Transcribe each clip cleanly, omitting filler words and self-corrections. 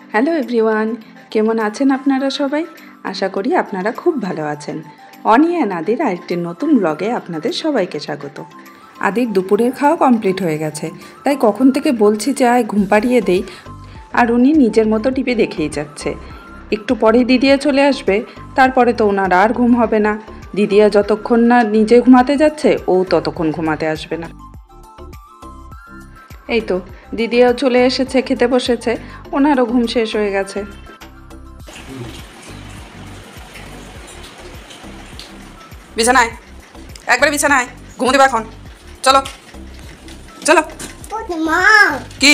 Hello everyone, কেমন আছেন আপনারা সবাই? আশা করি আপনারা খুব ভালো আছেন। অনি অ্যান্ড আদির আরেকটি নতুন ব্লগে আপনাদের সবাইকে স্বাগত। আদির দুপুরের খাওয়া কমপ্লিট হয়ে গেছে, তাই কখন থেকে বলছি যে আয় ঘুম পাড়িয়ে দেই, আর উনি নিজের মতো টিপে দেখেই যাচ্ছে। একটু পরেই দিদিয়া চলে আসবে, তারপরে তো ওনার আর ঘুম হবে না। দিদিয়া যতক্ষণ না নিজে ঘুমাতে যাচ্ছে, ও ততক্ষণ ঘুমাতে আসবে না। এই তো দিদিও চলে এসেছে, খেতে বসেছে, ওনারও ঘুম শেষ হয়ে গেছে। বিছানায়, একবারে বিছানায় ঘুমো দেবা এখন। চলো চলো। কি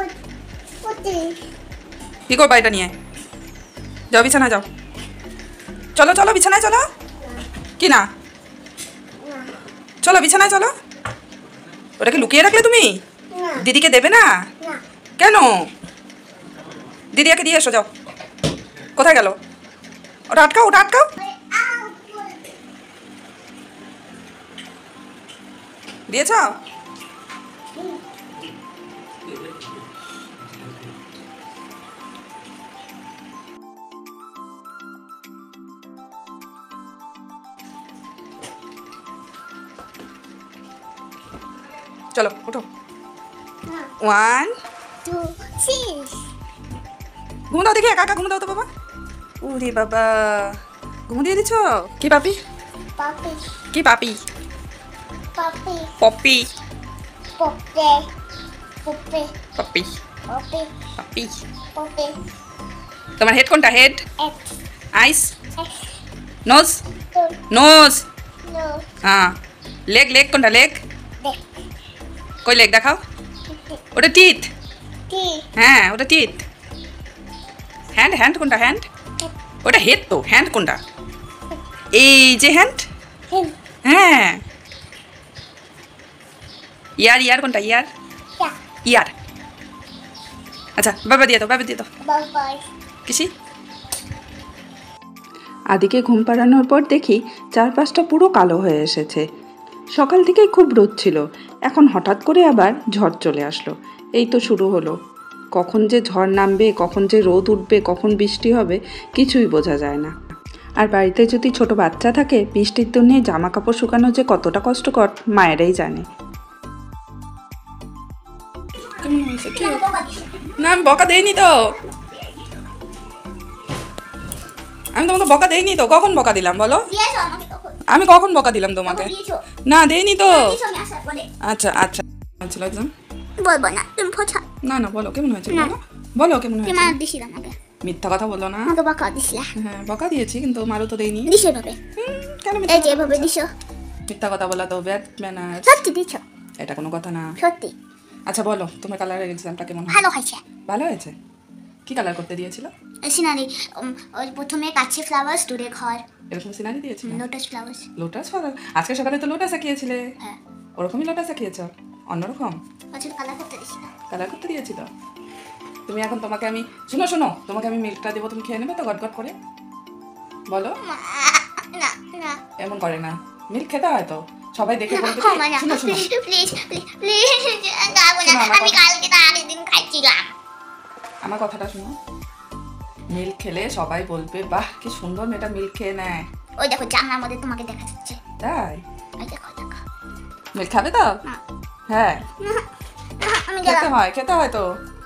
কি করবা এটা নিয়ে? যাও বিছানায় যাও। চলো চলো বিছানায় চলো। কি না? চলো বিছানায় চলো। ওটাকে লুকিয়ে রাখলে তুমি? দিদিকে দেবে না কেন? দিদিয়াকে দিয়ে এসো, যাও। কোথায় গেল? ওটা আটকাও, ওটা আটকাও। দিয়েছ? চলো ওঠো। 1 2 3। ঘুম দাও দেখি, একা একা ঘুম দাও তো বাবা। ওরে বাবা, ঘুম দিয়ে দিচ্ছ? কি পাপি? Papi. কি পাপি? Papi. পপি। Poppe. Poppe. পপি Poppe. পপি। Poppe. তোমার হেড কোনটা? Head, X. Eyes, X. Nose, No. Nose. No. হ্যাঁ। লেগ, লেগ কোনটা? Leg Deck. কই? লেগ দেখাও। ওটা টিথ। T. হ্যাঁ ওটা টিথ। হ্যান্ড, হ্যান্ড কোনটা? হ্যান্ড ওটা হেড তো। হ্যান্ড কোনটা? এই যে হ্যান্ড। Him. হ্যাঁ। ইয়ার, ইয়ার কোনটা? ইয়ার, Yeah. ইয়ার। আচ্ছা বাবা দিয়ে দাও, বাবা দিয়ে দাও। Bye bye. কিসি? আদিকে ঘুম পাড়ানোর পর দেখি চারপাশটা পুরো কালো হয়ে এসেছে। সকাল থেকেই খুব রোদ ছিল, এখন হঠাৎ করে আবার ঝড় চলে আসলো। এই তো শুরু হলো। কখন যে ঝড় নামবে, কখন যে রোদ উঠবে, কখন বৃষ্টি হবে, কিছুই বোঝা যায় না। আর বাড়িতে যদি ছোট বাচ্চা থাকে, বৃষ্টির দিনে জামা কাপড় শুকানো যে কতটা কষ্টকর মায়েরাই জানে। কেমন হয়েছে? কি? না আমি বকা দেইনি তো, আমি তোমাকে বকা দেইনি তো। কখন বকা দিলাম বলো? দিয়েছো আমাকে তখন। আমি কখন বকা দিলাম তোমাকে? দিয়েছো। না দেইনি তো। দিয়েছো আমি আসার পরে। আচ্ছা আচ্ছা। ছিল একদম। বলবো না, তুমি পছা। না না বলো কেমন হয়েছে? না। বলো বলো কেমন তুমি হয়েছে? মার দিছিল আমাকে। মিথ্যা কথা বলো না। আমাকে বকা দিছিল। হ্যাঁ বকা দিয়েছি, কিন্তু মারও তো দেইনি। দিছো এভাবে। কেন এই মিথ্যা যে এভাবে দিছো। মিথ্যা কথা বলা তো ব্যাড ম্যানার্স। সত্যি দিছো। এটা কোনো কথা না। সত্যি। আচ্ছা বলো তোমার কালারের এক্সামটা কেমন হয়েছে? ভালো হয়েছে। ভালো হয়েছে। কি কালার করতে দিয়েছিল? সিনারি ওই প্রথমে কাছে ফ্লাওয়ার্স, দূরে ঘর, এরকম সিনারি দিয়েছিল? Lotus flowers. লোটাস ফল। আজকে সকালে তো লোটাস আঁকিয়েছিলে। হ্যাঁ। ওরকমই লোটাস আঁকিয়েছ? অন্যরকম আচ্ছা কালার করতে দিছিল। কালার করতে দিয়েছিল? তুমি এখন, তোমাকে আমি, শোনো শোনো, তোমাকে আমি মিল্কটা দেবো, তুমি খেয়ে নেবে তো গট গট করে? বলো। না না। এমন করে না, মিল্ক খেতে হয় তো, সবাই দেখে বলবে। শোনো শোনো, প্লিজ প্লিজ প্লিজ যাবো না। আমি কালকে তো আগের দিন খাইছিলাম। আমার কথাটা শোনো। মিল্ক খেলে সবাই বলবে বাহ কি সুন্দর মেয়েটা মিল্ক খেয়ে নেয়। ওই দেখো জানলার মধ্যে তোমাকে দেখা যাচ্ছে। তাই? ওই দেখো দেখো। মিল্ক খাবে তো? না। হ্যাঁ আমি খেতে গেলাম। হয়, খেতে হয় তো।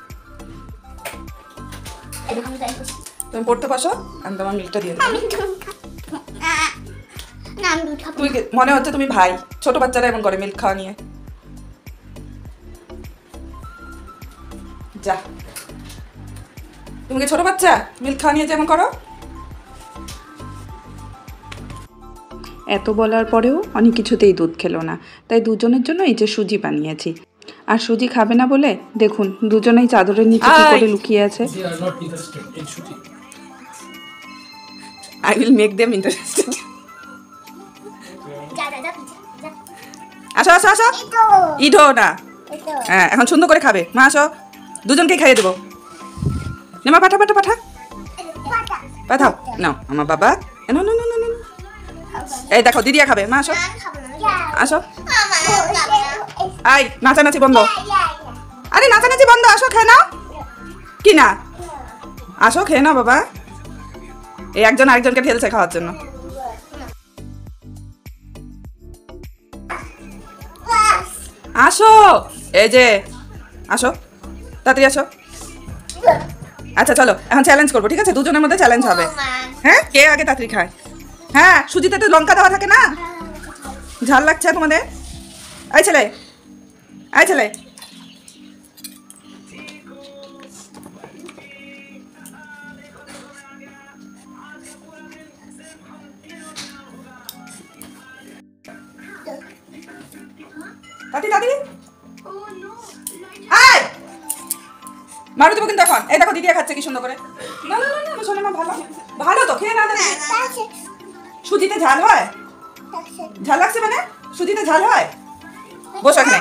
এরকম যাই বসি। তুমি পড়তে বসো, আমি তোমার মিল্কটা দিয়ে দেবো। আমি দুধ খাবো না। না আমি দুধ খাবো তুই না। মনে হচ্ছে তুমি ভাই। ছোট বাচ্চারা এমন করে মিল্ক খাওয়া নিয়ে। যা, তুমি কি ছোট বাচ্চা? মিল্ক খাওয়া নিয়ে যেমন করো। এত বলার পরেও অনেক কিছুতেই দুধ খেলো না, তাই দুজনের জন্য এই যে সুজি বানিয়েছি। আর সুজি খাবে না বলে দেখুন দুজনেই চাদরের নিচে কি করে লুকিয়ে আছে। I will make them interested. যা যা যা পিছে যা। আসো আসো আসো। এতো ইডো না। এতো হ্যাঁ এখন সুন্দর করে খাবে। মা আসো, দুজনকে খাইয়ে দেবো। নেমা পাঠা পাঠা পাঠা পাটা। পাঠাও। নাও আমার বাবা। না না না না না। এই দেখো দিদিয়া খাবে। মা আসো আমি খাবো না। আসো। আমার খাবো না। আই নাচানাচি বন্ধ। আরে নাচানাচি বন্ধ, আসো খেয়ে নাও। কি না? আসো খেয়ে নাও বাবা। এই একজন আরেকজনকে ঠেলছে খাওয়ার জন্য। আসো, এই যে আসো, তাড়াতাড়ি আসো। আচ্ছা চলো এখন চ্যালেঞ্জ করবো, ঠিক আছে? দুজনের মধ্যে চ্যালেঞ্জ হবে। হ্যাঁ, কে আগে তাড়াতাড়ি খায়? হ্যাঁ, সুজিতে তো লঙ্কা দেওয়া থাকে না, ঝাল লাগছে তোমাদের। এই ছেলে, এই ছেলে, তাড়াতাড়ি তাড়াতাড়ি। আয় মারু দেবো কিন্তু এখন। এই দেখো দিদি খাচ্ছে কি সুন্দর করে। না না না না, শোনো মা, ভালো ভালো তো খেয়ে না। সুজিতে ঝাল হয়? ঝাল লাগছে মানে? সুজিতে ঝাল হয়? বসো এখানে,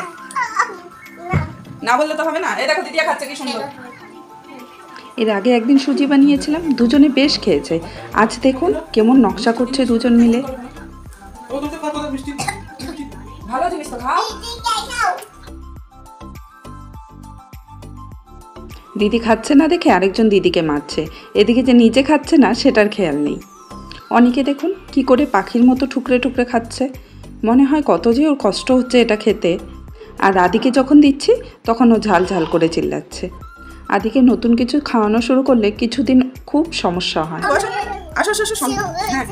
না বললে তো হবে না। এই দেখো দিদি খাচ্ছে কি সুন্দর। এর আগে একদিন সুজি বানিয়েছিলাম, দুজনে বেশ খেয়েছে। আজ দেখুন কেমন নকশা করছে দুজন মিলে। ভালো জিনিস তো খাও। দিদি খাচ্ছে না দেখে আরেকজন দিদিকে মারছে, এদিকে যে নিজে খাচ্ছে না সেটার খেয়াল নেই। অনেকে দেখুন কি করে পাখির মতো ঠুকরে ঠুকরে খাচ্ছে, মনে হয় কত যে ওর কষ্ট হচ্ছে এটা খেতে। আর আদিকে যখন দিচ্ছি তখন ও ঝাল ঝাল করে চিল্লাচ্ছে। আদিকে নতুন কিছু খাওয়ানো শুরু করলে কিছুদিন খুব সমস্যা হয়। আসো আসো আসো, হ্যাঁ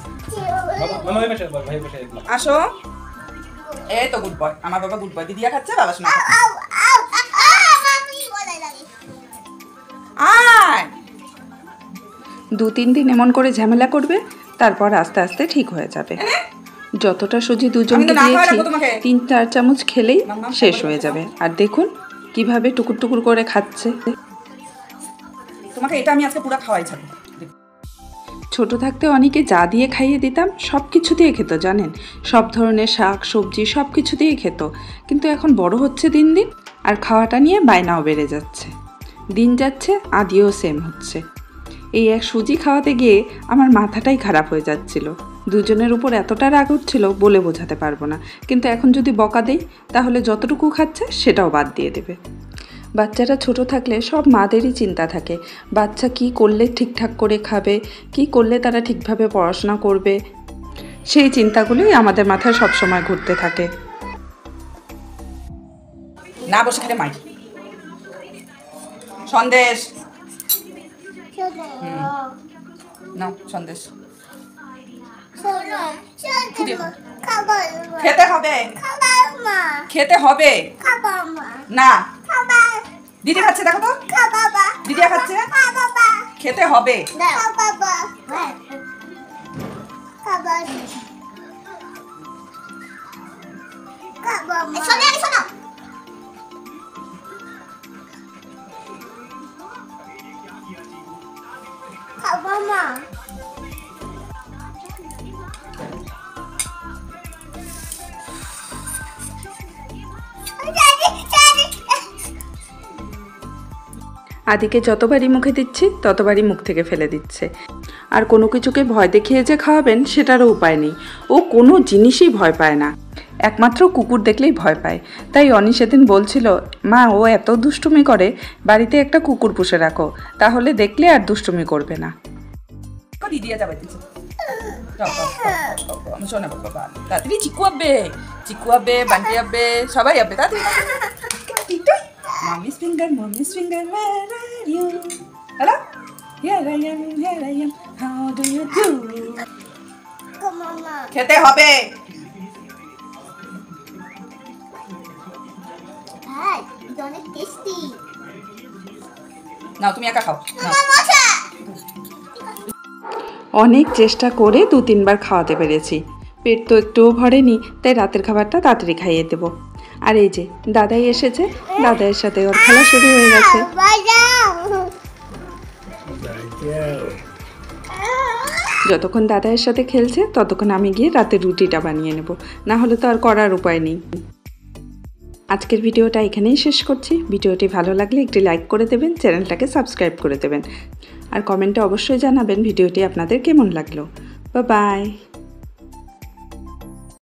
আসো। এই তো গুড বয়, আমার বাবা গুড বয়। দিদিয়া খাচ্ছে, বাবা শোনা। আয় 2-3 দিন এমন করে ঝামেলা করবে, তারপর আস্তে আস্তে ঠিক হয়ে যাবে। যতটা সুজি দুজনকে দিয়েছি 3-4 চামচ খেলেই শেষ হয়ে যাবে। আর দেখুন কিভাবে টুকুর টুকুর করে খাচ্ছে। তোমাকে এটা আমি আজকে পুরো খাওয়াই ছাড়বো। ছোট থাকতে অনেকে যা দিয়ে খাইয়ে দিতাম সব কিছু দিয়ে খেত, জানেন? সব ধরনের শাক সবজি সব কিছু দিয়ে খেত। কিন্তু এখন বড় হচ্ছে দিন দিন, আর খাওয়াটা নিয়ে বায়নাও বেড়ে যাচ্ছে। দিন যাচ্ছে, আদিও সেম হচ্ছে। এই এক সুজি খাওয়াতে গিয়ে আমার মাথাটাই খারাপ হয়ে যাচ্ছিল। দুজনের উপর এতটা রাগ উঠছিল বলে বোঝাতে পারবো না। কিন্তু এখন যদি বকা দেই তাহলে যতটুকু খাচ্ছে সেটাও বাদ দিয়ে দেবে। বাচ্চারা ছোট থাকলে সব মাদেরই চিন্তা থাকে, বাচ্চা কি করলে ঠিকঠাক করে খাবে, কি করলে তারা ঠিকভাবে পড়াশোনা করবে। সেই চিন্তাগুলোই আমাদের মাথায় সবসময় ঘুরতে থাকে। না বসে খেলে মাই সন্দেশ নাও, সন্দেশ খেতে হবে, খেতে হবে না। দিদি খাচ্ছে দেখো তো, দিদি খাচ্ছে, খেতে হবে। আদিকে যতবারই মুখে দিচ্ছি ততবারই মুখ থেকে ফেলে দিচ্ছে। আর কোনো কিছুকে ভয় দেখিয়ে যে খাওয়াবেন সেটারও উপায় নেই। ও কোনো জিনিসই ভয় পায় না, একমাত্র কুকুর দেখলেই ভয় পায়। তাই অনি সেদিন বলছিল, মা ও এত দুষ্টুমি করে, বাড়িতে একটা কুকুর পুষে রাখো, তাহলে দেখলে আর দুষ্টুমি করবে না। দিদিয়া যাবে শোনা বাবা, তাড়াতাড়ি চিকু আবে, চিকু আবে, বান্টি আবে, সবাই আবে তাড়াতাড়ি। Mommy's finger, where are you? Hello? Here I am, how do you do? খেতে হবে। অনেক টেস্টি। নাও তুমি একা খাও। অনেক চেষ্টা করে 2-3 বার খাওয়াতে পেরেছি, পেট তো একটুও ভরেনি, তাই রাতের খাবারটা তাড়াতাড়ি খাইয়ে দেবো। আর এই যে দাদাই এসেছে, দাদাইয়ের সাথে ওর খেলা শুরু হয়ে গেছে। যতক্ষণ দাদাইয়ের সাথে খেলছে ততক্ষণ আমি গিয়ে রাতে রুটিটা বানিয়ে নেব, না হলে তো আর করার উপায় নেই। আজকের ভিডিওটা এখানেই শেষ করছি। ভিডিওটি ভালো লাগলে একটি লাইক করে দেবেন, চ্যানেলটাকে সাবস্ক্রাইব করে দেবেন, আর কমেন্টে অবশ্যই জানাবেন ভিডিওটি আপনাদের কেমন লাগলো। বাই।